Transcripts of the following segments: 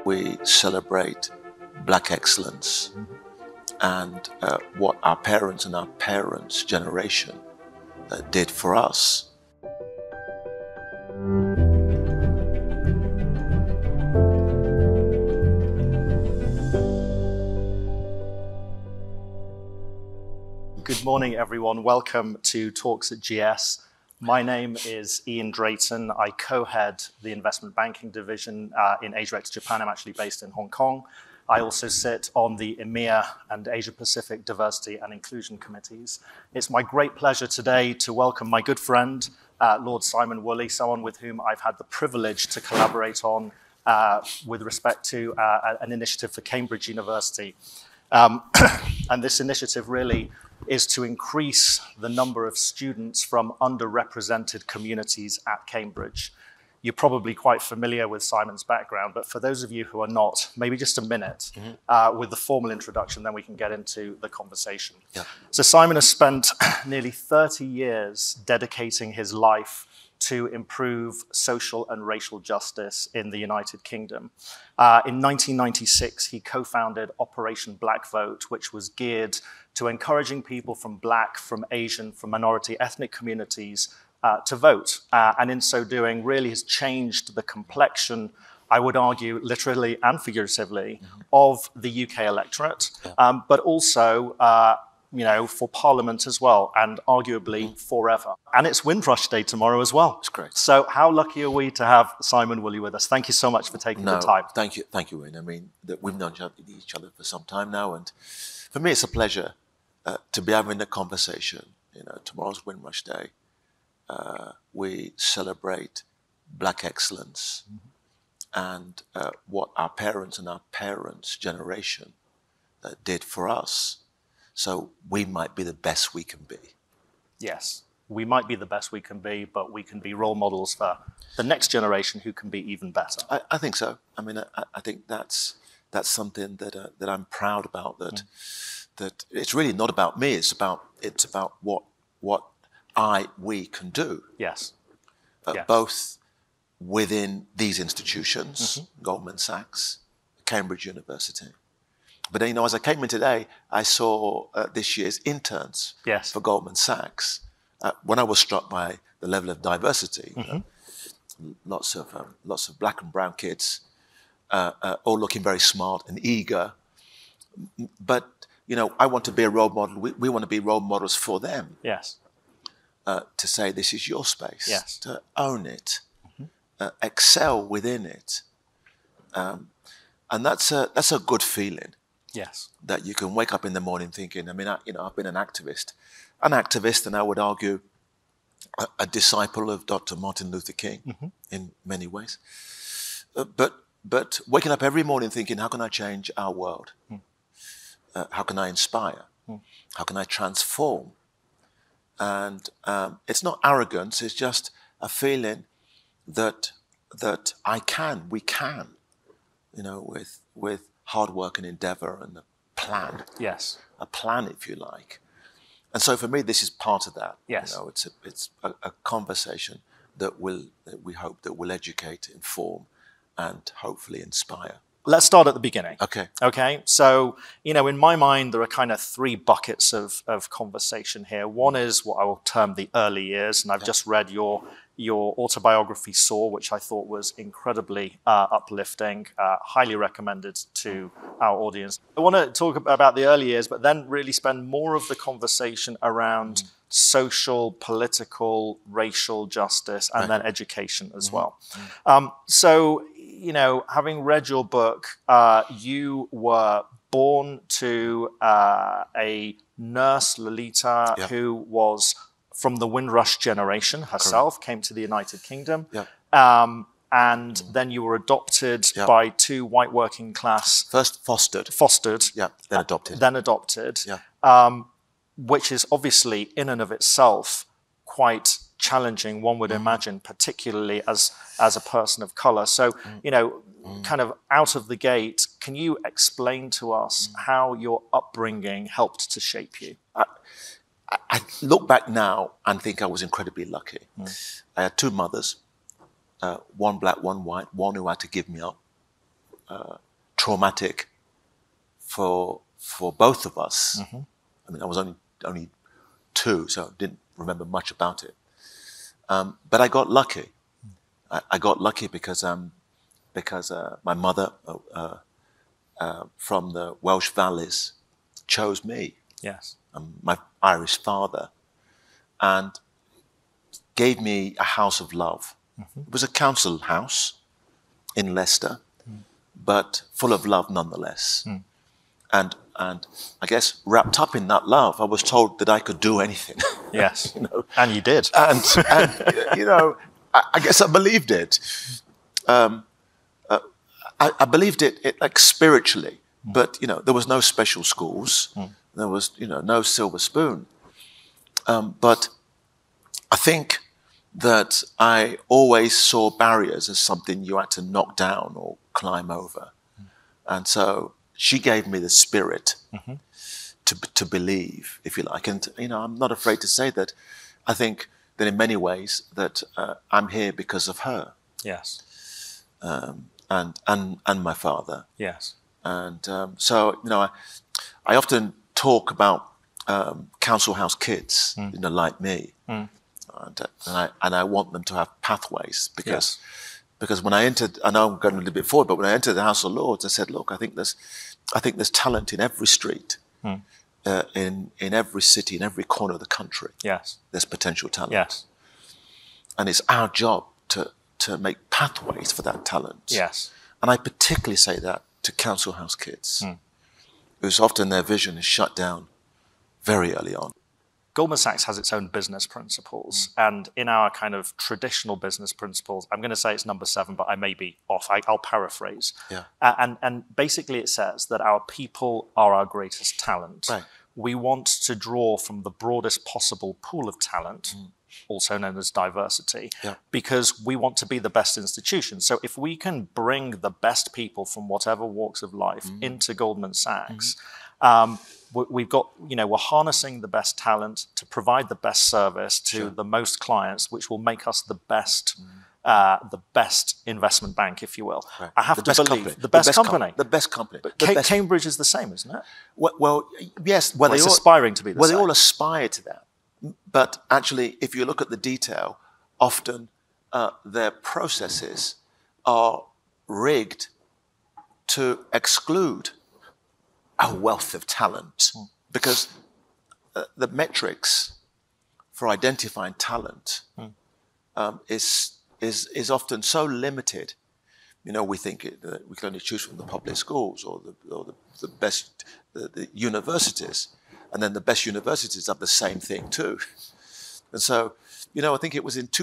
we celebrate Black excellence and what our parents and our parents' generation did for us. Good morning, everyone. Welcome to Talks at GS. My name is Ian Drayton. I co-head the investment banking division in Asia-X Japan. I'm actually based in Hong Kong. I also sit on the EMEA and Asia-Pacific Diversity and Inclusion Committees. It's my great pleasure today to welcome my good friend, Lord Simon Woolley, someone with whom I've had the privilege to collaborate on with respect to an initiative for Cambridge University. And this initiative really is to increase the number of students from underrepresented communities at Cambridge. You're probably quite familiar with Simon's background, but for those of you who are not, maybe just a minute with the formal introduction, then we can get into the conversation. Yeah. So Simon has spent nearly 30 years dedicating his life to improve social and racial justice in the United Kingdom. In 1996, he co-founded Operation Black Vote, which was geared to encouraging people from Black, from Asian, from minority ethnic communities to vote. And in so doing, really has changed the complexion, I would argue, literally and figuratively, of the UK electorate, but also for Parliament as well, and arguably forever. And it's Windrush Day tomorrow as well. It's great. So how lucky are we to have Simon Woolley with us? Thank you so much for taking the time. Thank you, Wayne. I mean, we've known each other for some time now, and for me, it's a pleasure to be having a conversation. Tomorrow's Windrush Day. We celebrate Black excellence and what our parents and our parents' generation did for us. So we might be the best we can be. Yes, we might be the best we can be, but we can be role models for the next generation who can be even better. I think so. I mean, I think that's something that I'm proud about. That it's really not about me. It's about what we can do. Yes. Both within these institutions, Goldman Sachs, Cambridge University. But then, as I came in today, I saw this year's interns for Goldman Sachs. When I was struck by the level of diversity, lots of Black and brown kids, all looking very smart and eager. But I want to be a role model. We want to be role models for them. Yes. To say this is your space. Yes. To own it, excel within it, and that's a good feeling. Yes. That you can wake up in the morning thinking, I've been an activist, and I would argue a disciple of Dr. Martin Luther King in many ways. But waking up every morning thinking, how can I change our world? How can I inspire? How can I transform? And it's not arrogance, it's just a feeling that we can, with hard work and endeavor and a plan. Yes. A plan, if you like. And so for me, this is part of that. Yes. It's a conversation that we hope that will educate, inform, and hopefully inspire. Let's start at the beginning. Okay. So, in my mind, there are kind of three buckets of conversation here. One is what I will term the early years, and I've just read your autobiography, Soar, which I thought was incredibly uplifting, highly recommended to our audience. I want to talk about the early years, but then really spend more of the conversation around social, political, racial justice, and then education as well. So, having read your book, you were born to a nurse, Lolita, who was from the Windrush generation herself, came to the United Kingdom. And then you were adopted by two white working class... First fostered. Then adopted. Which is obviously in and of itself quite challenging, one would imagine, particularly as a person of color. So, kind of out of the gate, can you explain to us how your upbringing helped to shape you? I look back now and think I was incredibly lucky. I had two mothers, one black, one white, one who had to give me up traumatic for both of us. Mm-hmm. I mean, I was only 2, so I didn't remember much about it. But I got lucky. I got lucky because my mother from the Welsh Valleys chose me, Yes. my Irish father, and gave me a house of love. Mm-hmm. It was a council house in Leicester, but full of love nonetheless. Mm. And I guess wrapped up in that love, I was told that I could do anything. Yes. You know? And you did. And you know, I guess I believed it. I believed it like spiritually, but you know, there was no special schools. There was, you know, no silver spoon. But I think that I always saw barriers as something you had to knock down or climb over. And so she gave me the spirit to believe, if you like. And, you know, I'm not afraid to say that I think that in many ways that I'm here because of her. Yes. And my father. Yes. And so, you know, I often talk about council house kids, you know, like me. And I want them to have pathways because when I entered, I know I'm going a little bit forward, but when I entered the House of Lords, I said, look, I think there's talent in every street, in every city, in every corner of the country. Yes. There's potential talent. Yes. And it's our job to make pathways for that talent. Yes. And I particularly say that to council house kids, whose often their vision is shut down very early on. Goldman Sachs has its own business principles, and in our kind of traditional business principles, I'm going to say it's number 7, but I may be off. I'll paraphrase. Yeah. And basically it says that our people are our greatest talent. Right. We want to draw from the broadest possible pool of talent, also known as diversity, because we want to be the best institution. So if we can bring the best people from whatever walks of life into Goldman Sachs, we've got, you know, we're harnessing the best talent to provide the best service to the most clients, which will make us the best investment bank, if you will. Right. I have the to believe the best company. The best company. But Cambridge is the same, isn't it? Well, yes. Well, it's aspiring to be the same. Well, they all aspire to that. But actually, if you look at the detail, often their processes are rigged to exclude a wealth of talent, because the metrics for identifying talent is often so limited. You know, we think that we can only choose from the public schools or the best the universities, and then the best universities have the same thing too. And so, you know, I think it was in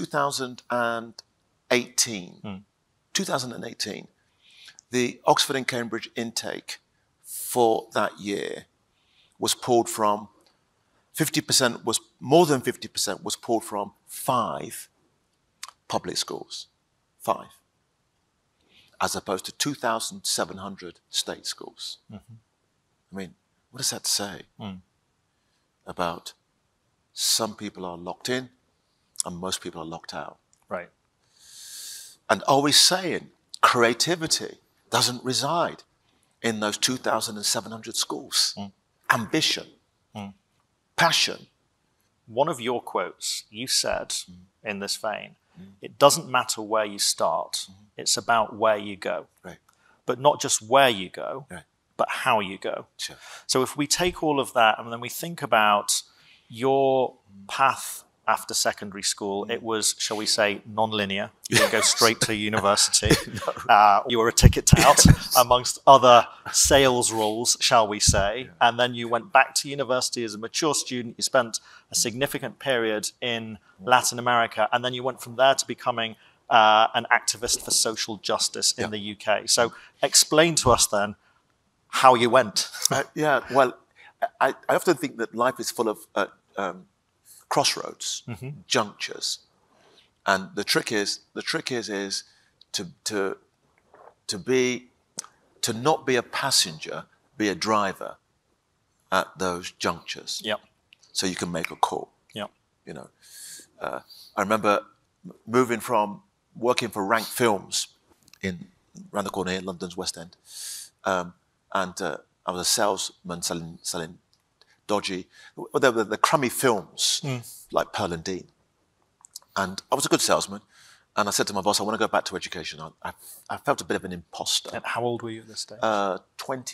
2018, the Oxford and Cambridge intake for that year was pulled from 50%, was more than 50% was pulled from 5 public schools, 5, as opposed to 2,700 state schools. I mean, what does that say about some people are locked in and most people are locked out? Right. And are we saying creativity doesn't reside in those 2,700 schools? Ambition, passion. One of your quotes, you said in this vein, it doesn't matter where you start, it's about where you go. Right. But not just where you go, Right. but how you go. Sure. So if we take all of that and then we think about your path after secondary school, it was, shall we say, non-linear. You didn't go straight to university. You were a ticket tout amongst other sales roles, shall we say. And then you went back to university as a mature student. You spent a significant period in Latin America. And then you went from there to becoming an activist for social justice in the UK. So explain to us then how you went. Well, I often think that life is full of crossroads, junctures, and the trick is to not be a passenger, be a driver at those junctures. Yep. So you can make a call. Yep. You know, I remember moving from working for Rank Films in around the corner here, London's West End. And I was a salesman selling dodgy, the crummy films like Pearl and Dean. And I was a good salesman. And I said to my boss, I want to go back to education. I felt a bit of an imposter. And how old were you at this stage? About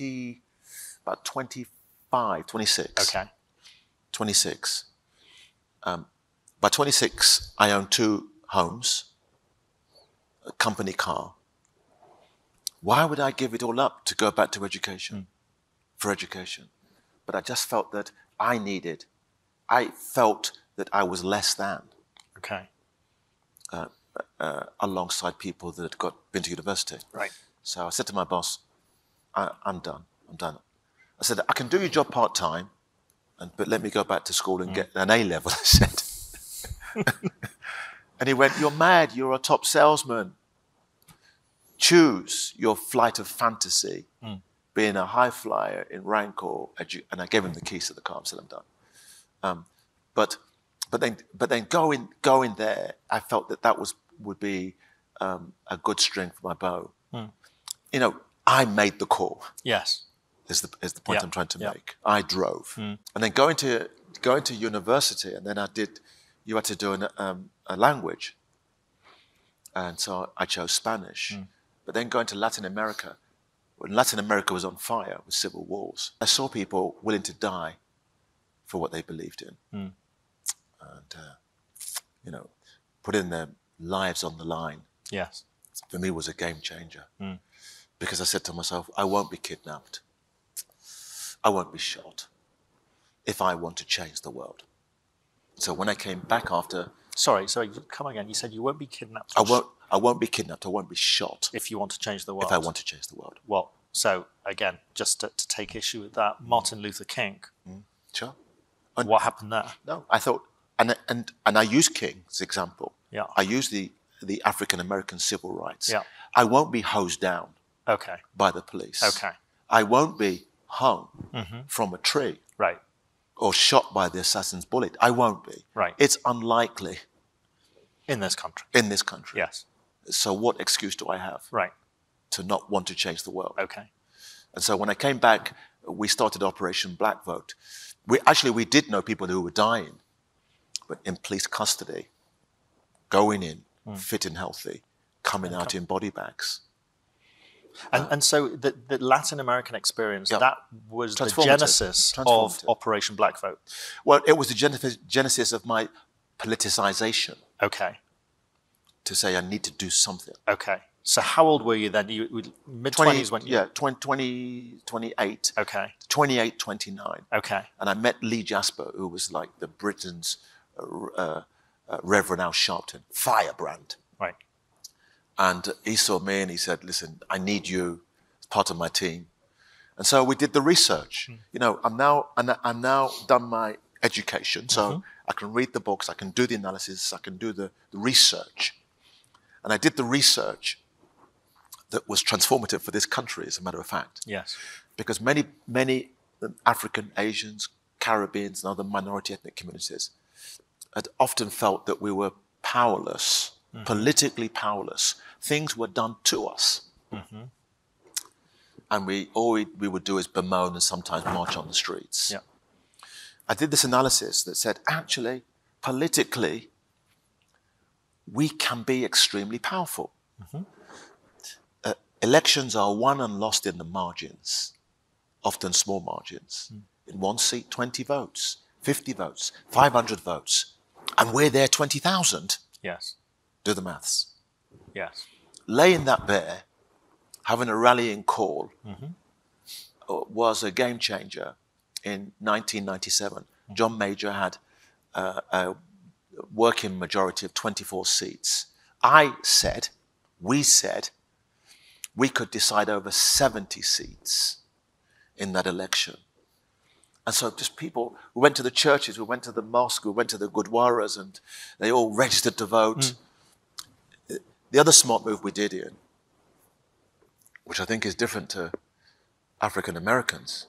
25, 26. Okay. 26. By 26, I owned 2 homes, a company car. Why would I give it all up to go back to education, for education? But I just felt that I felt that I was less than. Okay. Alongside people that had been to university. Right. So I said to my boss, I'm done. I said, I can do your job part-time, but let me go back to school and get an A-level, I said. And he went, you're mad, you're a top salesman. Choose your flight of fantasy, being a high flyer in rank and I gave him the keys to the car. I said, I'm done. But then going there, I felt that would be a good string for my bow. You know, I made the call. Yes, is the point I'm trying to make. I drove, and then going to university, and then you had to do a language, and so I chose Spanish. But then going to Latin America, when Latin America was on fire with civil wars, I saw people willing to die for what they believed in. And, you know, putting their lives on the line, yes, for me was a game changer. Because I said to myself, I won't be kidnapped. I won't be shot if I want to change the world. So when I came back after... Sorry, come again. You said you won't be kidnapped. I won't be kidnapped. I won't be shot. If you want to change the world. If I want to change the world. Well, so again, just to take issue with that, Martin Luther King. Sure. And what happened there? No, I thought... And I use King as an example. Yeah. I use the African-American civil rights. Yeah. I won't be hosed down by the police. Okay. I won't be hung from a tree. Right. Or shot by the assassin's bullet. I won't be. Right. It's unlikely. In this country. In this country. Yes. So what excuse do I have? Right. To not want to change the world. Okay. And so when I came back, we started Operation Black Vote. We did know people who were dying, but in police custody, going in, fit and healthy, coming out in body bags. And so the Latin American experience, that was the genesis of Operation Black Vote. Well, it was the genesis of my politicization. Okay. To say I need to do something. Okay. So how old were you then? You mid-20s when you... Yeah, 28. Okay. 28, 29. Okay. And I met Lee Jasper, who was like the Britain's Reverend Al Sharpton, firebrand. Right. And he saw me and he said, listen, I need you as part of my team. And so we did the research. You know, I'm now done my education, so I can read the books, I can do the analysis, I can do the research. And I did the research that was transformative for this country, as a matter of fact. Yes. Because many African, Asians, Caribbeans, and other minority ethnic communities had often felt that we were powerless, politically powerless. Things were done to us. And all we would do is bemoan and sometimes march on the streets. Yeah. I did this analysis that said, actually, politically, we can be extremely powerful. Elections are won and lost in the margins, often small margins. In one seat, 20 votes, 50 votes, 500 votes. And we're there 20,000. Yes. Do the maths. Yes. Laying that bare, having a rallying call, was a game changer in 1997. John Major had a working majority of 24 seats. We said, we could decide over 70 seats in that election. And so just people, we went to the churches, we went to the mosque, we went to the Gurdwaras, and they all registered to vote. The other smart move we did, Ian, which I think is different to African Americans,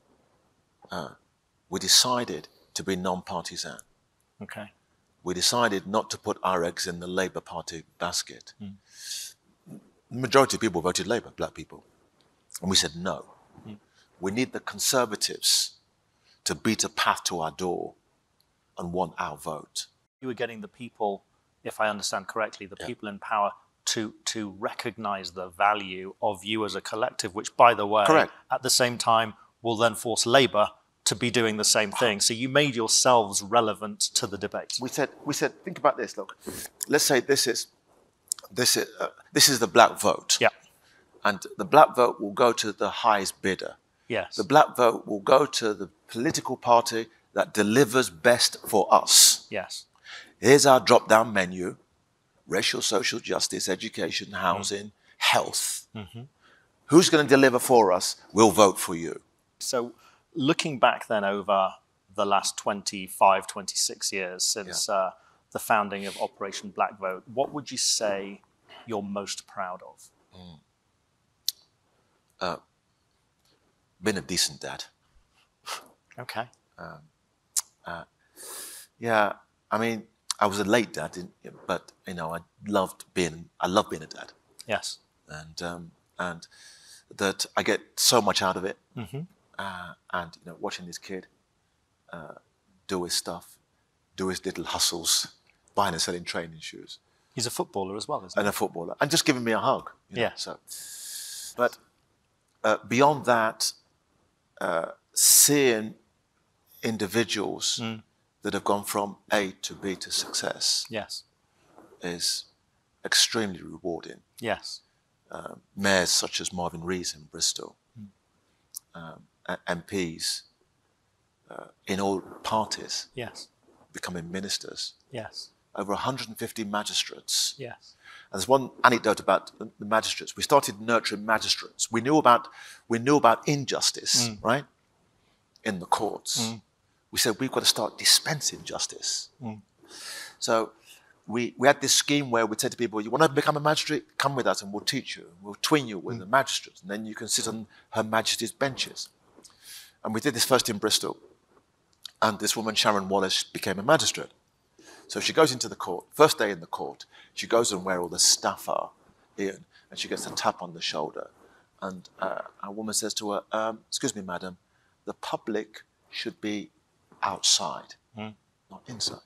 we decided to be non-partisan. Okay. We decided not to put our eggs in the Labour Party basket. the majority of people voted Labour, black people. And we said no. We need the Conservatives to beat a path to our door and want our vote. You were getting the people, if I understand correctly, the people in power to recognise the value of you as a collective, which, by the way, Correct. at the same time will then force Labour to be doing the same thing. So you made yourselves relevant to the debate. We said, think about this. Look, let's say this is the black vote. Yeah. And the black vote will go to the highest bidder. Yes. The black vote will go to the political party that delivers best for us. Yes. Here's our drop-down menu: racial, social justice, education, housing, health. Who's going to deliver for us? We'll vote for you. So looking back then over the last 25, 26 years since the founding of Operation Black Vote, what would you say you're most proud of? Been a decent dad. Okay. Yeah, I mean, I was a late dad, but you know, I love being a dad. Yes. And that I get so much out of it. And you know, watching this kid do his stuff, do his little hustles, buying and selling training shoes. He's a footballer as well, isn't he? And a footballer, and just giving me a hug. You know, Yeah. So, but beyond that, seeing individuals that have gone from A to B to success Yes. is extremely rewarding. Yes. Mayors such as Marvin Rees in Bristol, MPs in all parties Yes. becoming ministers, Yes. over 150 magistrates. Yes. And there's one anecdote about the magistrates. We started nurturing magistrates. We knew about injustice, right, in the courts. We said we've got to start dispensing justice. So we had this scheme where we'd say to people, you want to become a magistrate? Come with us and we'll teach you. We'll twin you with the magistrates. And then you can sit on Her Majesty's benches. And we did this first in Bristol. And this woman, Sharon Wallace, became a magistrate. So she goes into the court. First day in the court, she goes and where all the staff are, Ian, and she gets a tap on the shoulder. And a woman says to her, excuse me, madam, the public should be outside, not inside.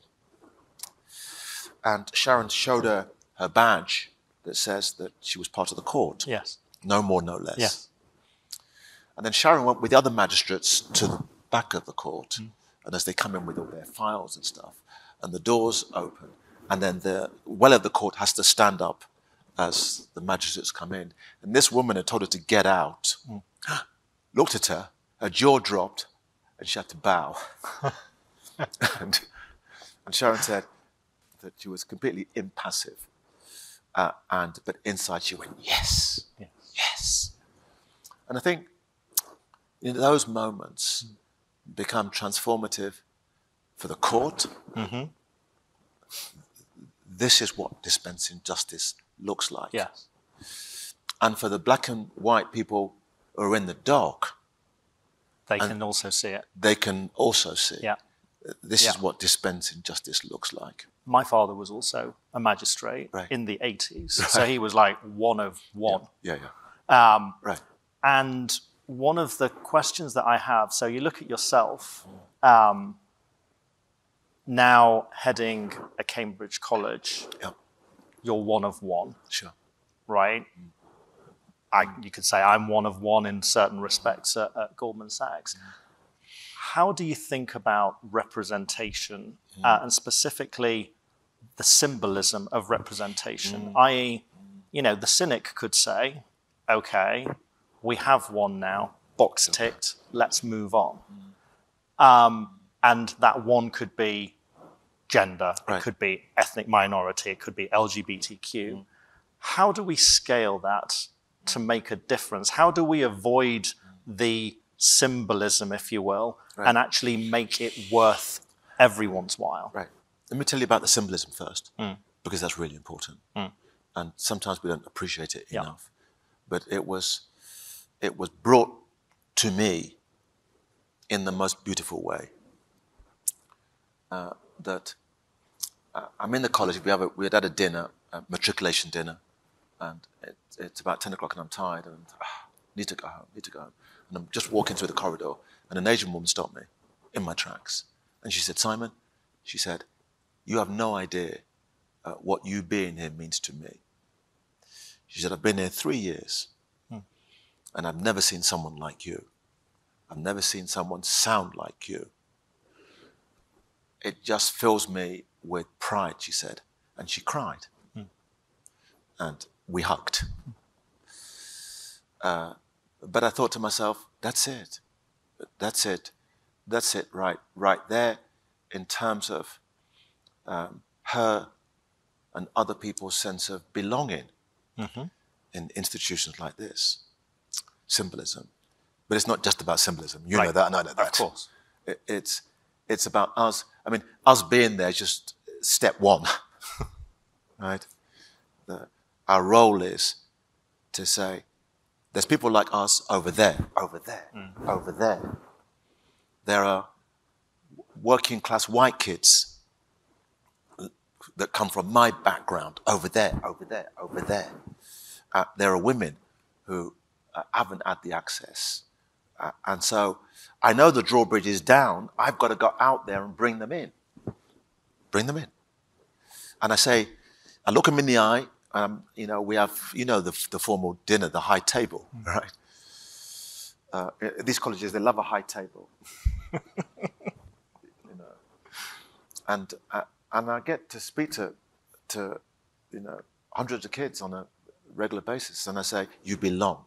And Sharon showed her badge that says that she was part of the court. Yes. No more, no less. Yes. And then Sharon went with the other magistrates to the back of the court. And as they come in with all their files and stuff, and the doors open, and then the well of the court has to stand up as the magistrates come in. And this woman had told her to get out, looked at her jaw dropped, and she had to bow. and Sharon said that she was completely impassive. But inside she went, yes, yes. And I think in those moments become transformative for the court. This is what dispensing justice looks like. Yes. And for the black and white people who are in the dark, They can also see it. they can also see. Yeah. This is what dispensing justice looks like. My father was also a magistrate Right. in the 80s. So he was like one of one. Yeah, yeah. Right. And one of the questions that I have, so you look at yourself, now heading a Cambridge college, Yeah, you're one of one, sure. right? You could say I'm one of one in certain respects at Goldman Sachs. How do you think about representation and specifically the symbolism of representation? I.e., you know, the cynic could say, okay, we have one now, box ticked, let's move on. And that one could be gender, it could be ethnic minority, it could be LGBTQ. How do we scale that to make a difference? How do we avoid the symbolism, if you will, and actually make it worth everyone's while? Right. Let me tell you about the symbolism first, because that's really important. And sometimes we don't appreciate it enough. But it was brought to me in the most beautiful way. That I'm in the college. We had a dinner, a matriculation dinner, and it's about 10 o'clock and I'm tired and need to go home. And I'm just walking through the corridor and an Asian woman stopped me in my tracks. And she said, Simon, she said, you have no idea what you being here means to me. She said, I've been here 3 years and I've never seen someone like you. I've never seen someone sound like you. It just fills me with pride, she said. And she cried. And we hugged. But I thought to myself, that's it. That's it. That's it right there in terms of her and other people's sense of belonging in institutions like this. Symbolism. But it's not just about symbolism. You know that and I know that. Of course. It's about us. I mean, us being there is just step one, right? Our role is to say, there's people like us over there, over there. There are working class white kids that come from my background over there. There are women who haven't had the access. And so I know the drawbridge is down. I've got to go out there and bring them in. And I look them in the eye. We have, the formal dinner, the high table, right? These colleges, they love a high table. And I get to speak to hundreds of kids on a regular basis, and I say, you belong.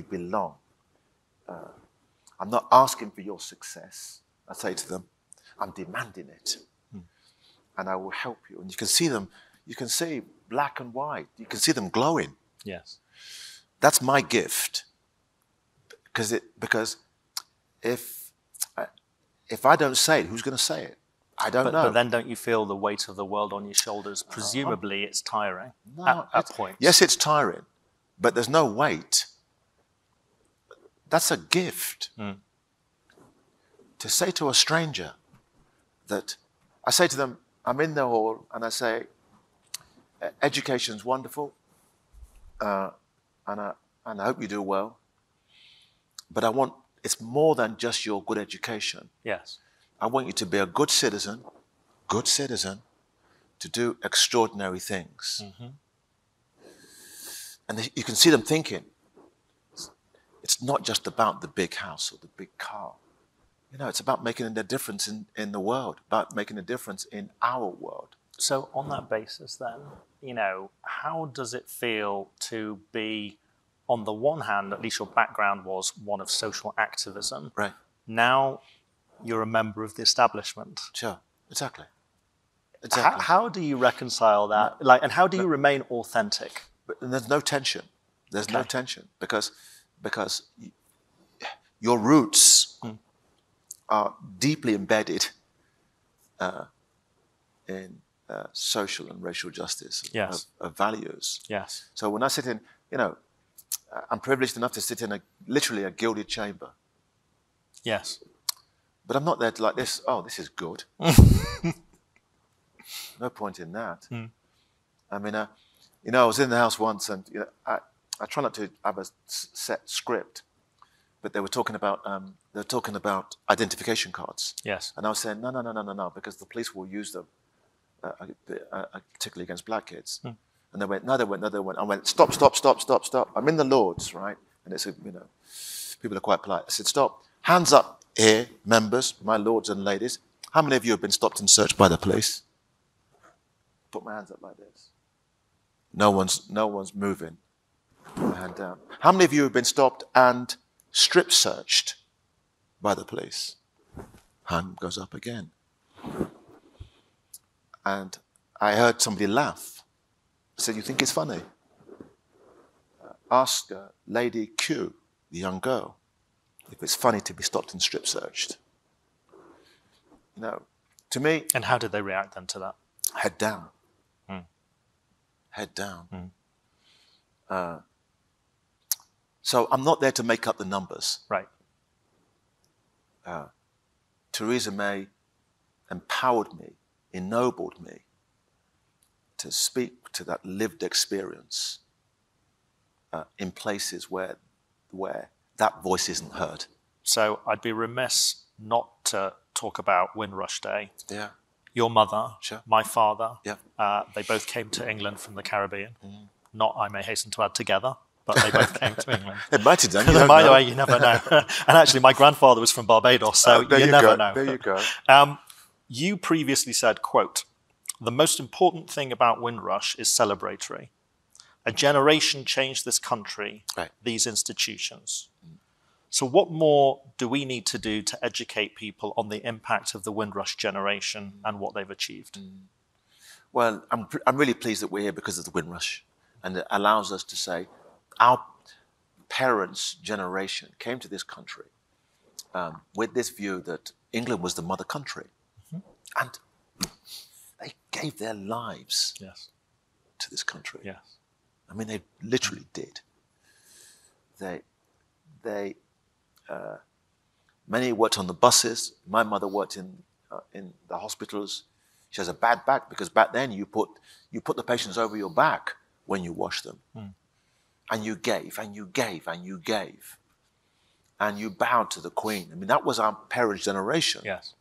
I'm not asking for your success. I say to them, I'm demanding it, and I will help you. And you can see them. You can see black and white. You can see them glowing. Yes, that's my gift. Because if I don't say it, who's going to say it? I don't know. But then don't you feel the weight of the world on your shoulders? Presumably it's tiring at points. Yes, it's tiring, but there's no weight. That's a gift. To say to a stranger that, I say to them, I'm in the hall and I say, education's wonderful, and I hope you do well, but it's more than just your good education. Yes. I want you to be a good citizen, to do extraordinary things. And you can see them thinking, it's not just about the big house or the big car. It's about making a difference in the world, about making a difference in our world. So on that basis then, how does it feel to be, on the one hand, at least your background was one of social activism. Right. Now you're a member of the establishment. Sure, exactly. How do you reconcile that? And how do you remain authentic? But there's no tension. There's no tension because your roots are deeply embedded in social and racial justice of values. Yes. So when I sit in, I'm privileged enough to sit in literally a gilded chamber. Yes. But I'm not there to like this, this is good. No point in that. I mean, I was in the house once and I try not to have a set script, but they were talking about identification cards. Yes. And I was saying, no, because the police will use them, particularly against black kids. And they went, no, they went. I went, stop. I'm in the Lords, right? And it's, people are quite polite. I said, stop. Hands up here, members, my lords and ladies. How many of you have been stopped and searched by the police? Put my hands up like this. No one's moving. Put my hand down. How many of you have been stopped and strip searched by the police? Hand goes up again. And I heard somebody laugh. I said, you think it's funny? Ask Lady Q, the young girl, if it's funny to be stopped and strip searched. To me... And how did they react then to that? Head down. Head down. So I'm not there to make up the numbers. Right. Theresa May empowered me, ennobled me to speak to that lived experience in places where that voice isn't heard. So I'd be remiss not to talk about Windrush Day. Yeah. Your mother, Sure. my father, Yeah. they both came to England from the Caribbean. Not, I may hasten to add, together, but they both came to England. It might have done. They might have, you never know. And actually, my grandfather was from Barbados, so you never know. There you go. You previously said, quote, "The most important thing about Windrush is celebratory. A generation changed this country, Right. these institutions." So what more do we need to do to educate people on the impact of the Windrush generation and what they've achieved? Well, I'm really pleased that we're here because of the Windrush, and it allows us to say our parents' generation came to this country with this view that England was the mother country, and they gave their lives to this country. Yes. I mean, they literally did. Many worked on the buses. My mother worked in the hospitals. She has a bad back because back then you put the patients over your back when you washed them, and you gave and you gave and you gave, and you bowed to the Queen. I mean, that was our parents' generation. Yes.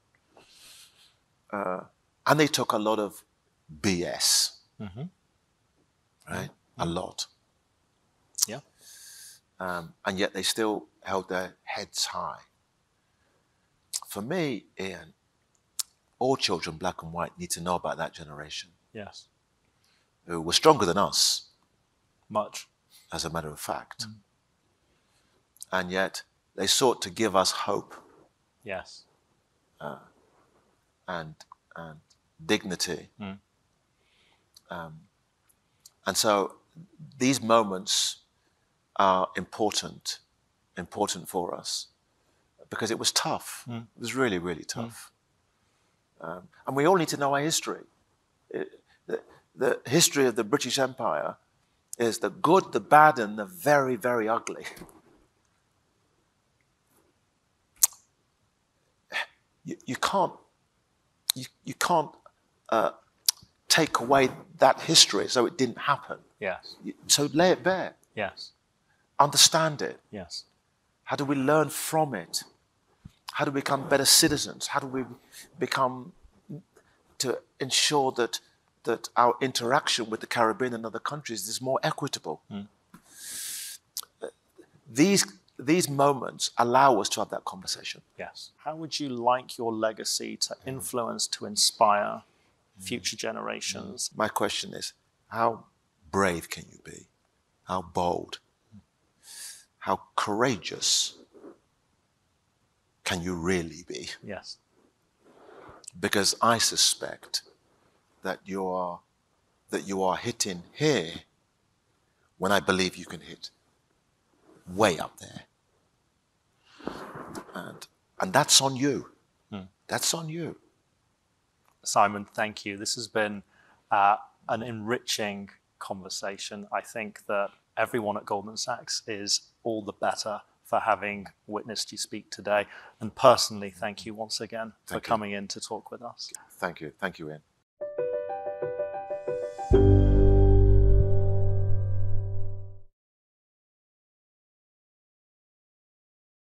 And they took a lot of BS, right? A lot. Yeah. And yet they still held their heads high. For me, Ian, all children, black and white, need to know about that generation. Yes. Who were stronger than us. Much. As a matter of fact. And yet they sought to give us hope. Yes. And dignity. And so these moments are important for us because it was tough. It was really, really tough. And we all need to know our history. The history of the British Empire is the good, the bad, and the very, very ugly. You can't take away that history so it didn't happen. Yes. So lay it bare. Yes. Understand it. Yes. How do we learn from it? How do we become better citizens? How do we become to ensure that our interaction with the Caribbean and other countries is more equitable? These moments allow us to have that conversation. Yes. How would you like your legacy to influence, to inspire future generations? My question is, how brave can you be? How bold? How courageous can you really be? Yes. Because I suspect that you are hitting here when I believe you can hit way up there. And that's on you. That's on you. Simon, thank you. This has been an enriching conversation. I think that everyone at Goldman Sachs is all the better for having witnessed you speak today. And personally, thank you once again for coming in to talk with us. Thank you. Thank you, Ian.